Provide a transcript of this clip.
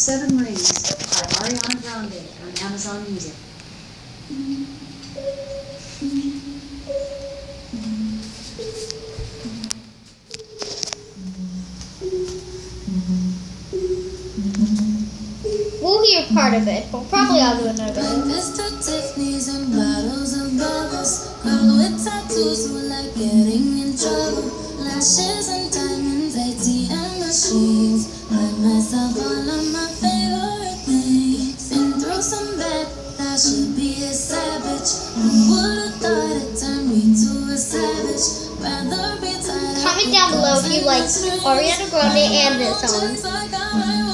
Seven Rings by Ariana Grande on Amazon Music. We'll hear part of it, but probably I'll do another one. Mr. Tiffany's and bottles of bubbles. Girl with tattoos who like getting in trouble. Lashes and diamonds, ATM machines. Buy myself all of my favorite things. Been through some bad, I should be a savage. Who would've thought it turned me to a savage? Rather be tied up. Comment down below if you like Ariana Grande and this song.